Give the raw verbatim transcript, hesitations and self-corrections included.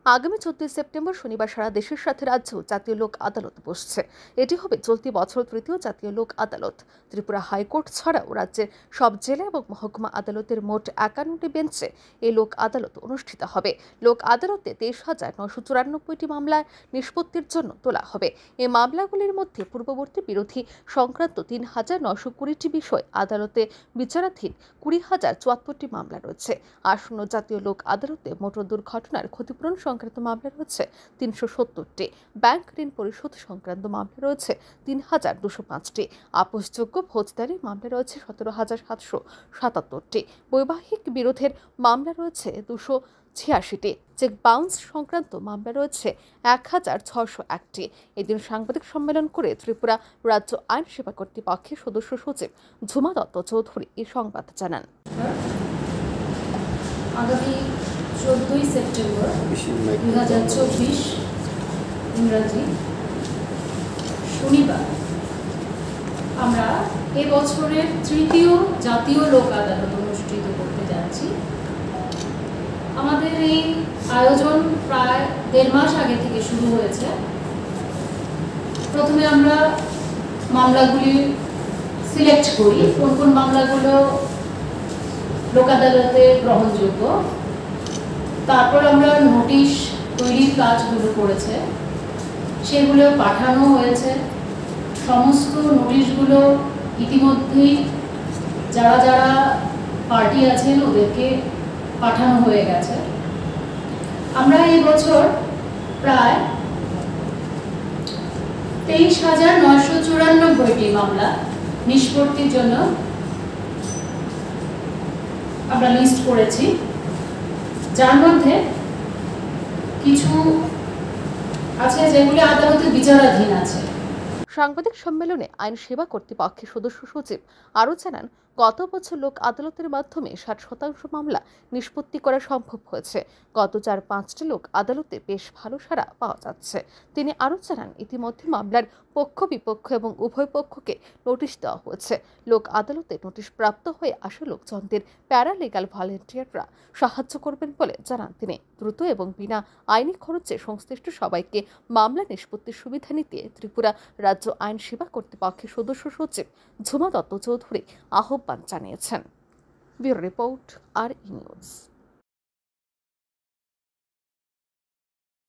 আগামী চোদ্দই সেপ্টেম্বর শনিবার সারা দেশের সাথে রাজ্যেও জাতীয় লোক আদালত বসছে। এটি হবে চলতি বছর তৃতীয় জাতীয় লোক আদালত। ত্রিপুরা হাইকোর্ট ছাড়াও রাজ্যের সব জেলা এবং মহকুমা আদালতের মোট একান্নটি বেঞ্চে এই লোক আদালত অনুষ্ঠিত হবে। লোক আদালতে তেইশ হাজার নশো চুরানব্বইটি মামলার নিষ্পত্তির জন্য তোলা হবে। এই মামলাগুলির মধ্যে পূর্ববর্তী বিরোধী সংক্রান্ত তিন হাজার নশো কুড়িটি বিষয় আদালতে বিচারাধীন কুড়ি হাজার চুয়াত্তরটি মামলা রয়েছে। আসন্ন জাতীয় লোক আদালতে মোটর দুর্ঘটনার ক্ষতিপূরণ সংক্রান্ত মামলা রয়েছে তিনশো সত্তরটি, ব্যাংক ঋণ পরিশোধ সংক্রান্ত মামলা রয়েছে তিন হাজার দুশো পাঁচটি, আপোষযোগ্য ফৌজদারি মামলা রয়েছে সতেরো হাজার সাতশো সাতাত্তরটি, বৈবাহিক বিরোধের মামলা রয়েছে দুশো ছিয়াশিটি, চেক বাউন্স সংক্রান্ত মামলা রয়েছে এক হাজার ছশো একটি। এদিন সাংবাদিক সম্মেলন করে ত্রিপুরা রাজ্য আইন সেবা কর্তৃপক্ষের সদস্য সচিব ঝুমা দত্ত চৌধুরী এই সংবাদ জানান। আগামী চোদ্দই সেপ্টেম্বর দুই হাজার চব্বিশ ইংরাজি শনিবার আমরা এবছরের তৃতীয় জাতীয় লোক আদালত অনুষ্ঠিত করতে যাচ্ছি। আমাদের এই আয়োজন প্রায় দেড় মাস আগে থেকে শুরু হয়েছে। প্রথমে আমরা মামলাগুলি সিলেক্ট করি, কোন কোন মামলাগুলো লোক আদালতে গ্রহণযোগ্য। তারপর আমরা নোটিশ তৈরির কাজগুলো করেছে, সেগুলো পাঠানো হয়েছে। সমস্ত নোটিশগুলো ইতিমধ্যেই যারা যারা পার্টি আছেন ওদেরকে পাঠানো হয়ে গেছে। আমরা এই বছর প্রায় তেইশ হাজার নয়শো চুরানব্বইটি মামলা নিষ্পত্তির জন্য আমরা লিস্ট করেছি, যার মধ্যে কিছু আছে যেগুলি আদালতে বিচারাধীন আছে। সাংবাদিক সম্মেলনে আইন সেবা কর্তৃপক্ষের সদস্য সচিব আরও জানান, গত বছর লোক আদালতের মাধ্যমে ষাট শতাংশ মামলা নিষ্পত্তি করা সম্ভব হয়েছে। গত চার পাঁচটি লোক আদালতে বেশ ভালো সাড়া পাওয়া যাচ্ছে। তিনি আরও জানান, ইতিমধ্যে মামলার পক্ষ বিপক্ষ এবং উভয় পক্ষকে নোটিশ দেওয়া হয়েছে। লোক আদালতে নোটিশ প্রাপ্ত হয়ে আসা লোকজনদের প্যারালিগাল ভলেন্টিয়াররা সাহায্য করবেন বলে জানান তিনি। দ্রুত এবং বিনা আইনি খরচে সংশ্লিষ্ট সবাইকে মামলা নিষ্পত্তির সুবিধা নিতে ত্রিপুরা রাজ্য আইন সেবা কর্তৃপক্ষের সদস্য সচিব ঝুমা দত্ত চৌধুরী আহ্বান জানিয়েছেন। Bureau report, R E news.